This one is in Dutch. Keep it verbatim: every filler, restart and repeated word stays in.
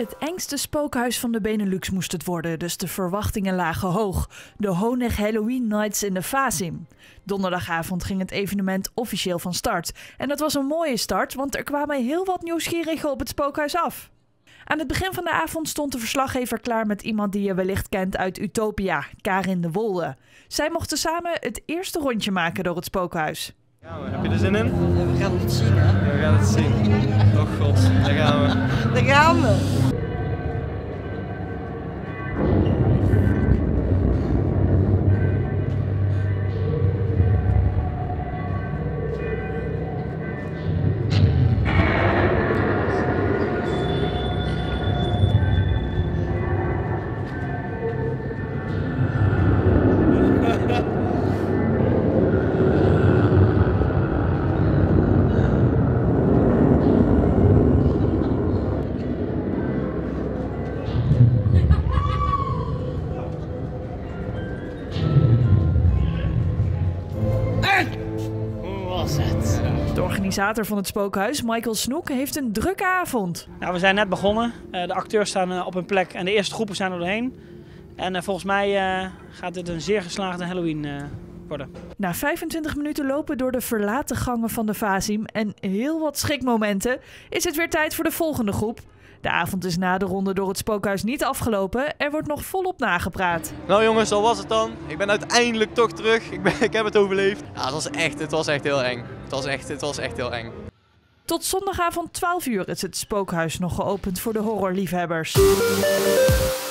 Het engste spookhuis van de Benelux moest het worden, dus de verwachtingen lagen hoog. De Honeg Halloween Nights in de Fasim. Donderdagavond ging het evenement officieel van start. En dat was een mooie start, want er kwamen heel wat nieuwsgierigen op het spookhuis af. Aan het begin van de avond stond de verslaggever klaar met iemand die je wellicht kent uit Utopia, Karin de Wolde. Zij mochten samen het eerste rondje maken door het spookhuis. Ja, heb je er zin in? We gaan het zien, hè? Ja, we gaan het zien. Oh god, daar gaan we. Daar gaan we! De organisator van het spookhuis, Michael Snoek, heeft een drukke avond. Nou, we zijn net begonnen. Uh, de acteurs staan uh, op hun plek en de eerste groepen zijn er doorheen. En uh, volgens mij uh, gaat dit een zeer geslaagde Halloween uh, worden. Na vijfentwintig minuten lopen door de verlaten gangen van de Fasim en heel wat schrikmomenten is het weer tijd voor de volgende groep. De avond is na de ronde door het spookhuis niet afgelopen. Er wordt nog volop nagepraat. Nou jongens, zo was het dan. Ik ben uiteindelijk toch terug. Ik, ben, ik heb het overleefd. Ja, het was echt, het was echt heel eng. Het was echt, het was echt heel eng. Tot zondagavond twaalf uur is het spookhuis nog geopend voor de horrorliefhebbers.